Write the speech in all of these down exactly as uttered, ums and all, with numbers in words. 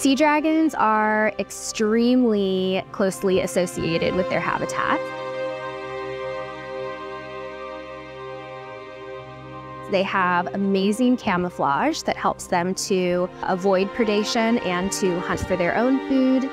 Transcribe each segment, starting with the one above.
Sea dragons are extremely closely associated with their habitat. They have amazing camouflage that helps them to avoid predation and to hunt for their own food.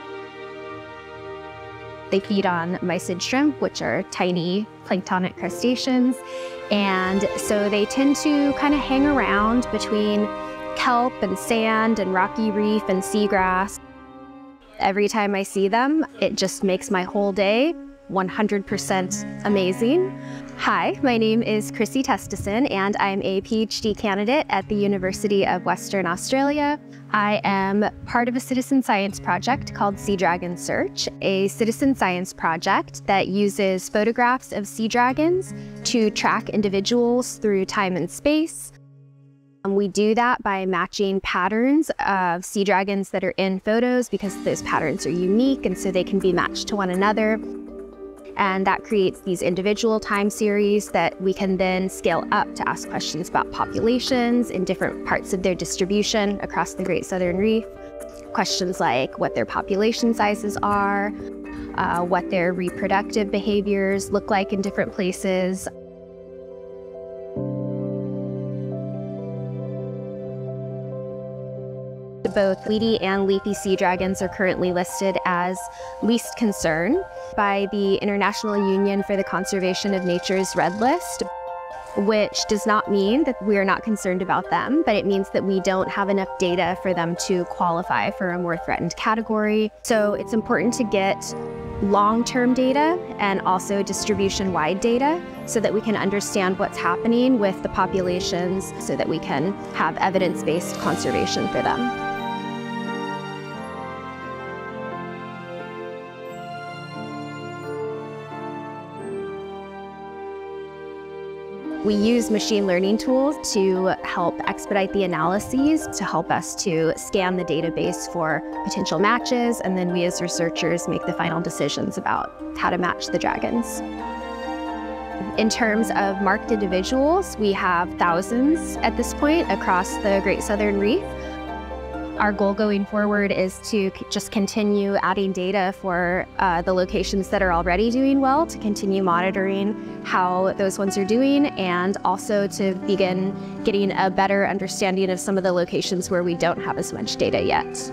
They feed on mysid shrimp, which are tiny planktonic crustaceans. And so they tend to kind of hang around between kelp and sand and rocky reef and seagrass. Every time I see them, it just makes my whole day one hundred percent amazing. Hi, my name is Chrissy Testison, and I'm a PhD candidate at the University of Western Australia. I am part of a citizen science project called SeadragonSearch, a citizen science project that uses photographs of sea dragons to track individuals through time and space. Um, we do that by matching patterns of sea dragons that are in photos because those patterns are unique and so they can be matched to one another. And that creates these individual time series that we can then scale up to ask questions about populations in different parts of their distribution across the Great Southern Reef. Questions like what their population sizes are, uh, what their reproductive behaviors look like in different places. Both weedy and leafy sea dragons are currently listed as least concern by the International Union for the Conservation of Nature's Red List, which does not mean that we are not concerned about them, but it means that we don't have enough data for them to qualify for a more threatened category. So it's important to get long-term data and also distribution-wide data so that we can understand what's happening with the populations so that we can have evidence-based conservation for them. We use machine learning tools to help expedite the analyses, to help us to scan the database for potential matches, and then we as researchers make the final decisions about how to match the dragons. In terms of marked individuals, we have thousands at this point across the Great Southern Reef. Our goal going forward is to just continue adding data for uh, the locations that are already doing well, to continue monitoring how those ones are doing, and also to begin getting a better understanding of some of the locations where we don't have as much data yet.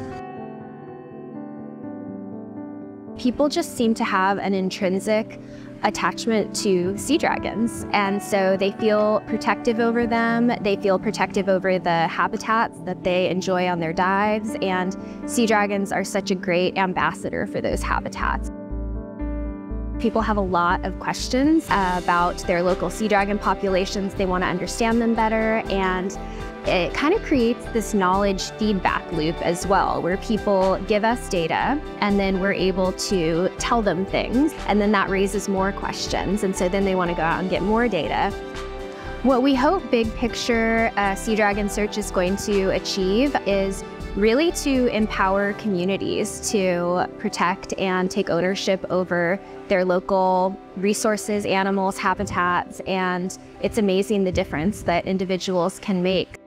People just seem to have an intrinsic attachment to sea dragons, and so they feel protective over them. They feel protective over the habitats that they enjoy on their dives, and sea dragons are such a great ambassador for those habitats. People have a lot of questions uh, about their local sea dragon populations. They want to understand them better, and it kind of creates this knowledge feedback loop as well, where people give us data and then we're able to tell them things, and then that raises more questions, and so then they want to go out and get more data. What we hope big picture uh, SeadragonSearch is going to achieve is really to empower communities to protect and take ownership over their local resources, animals, habitats, and it's amazing the difference that individuals can make.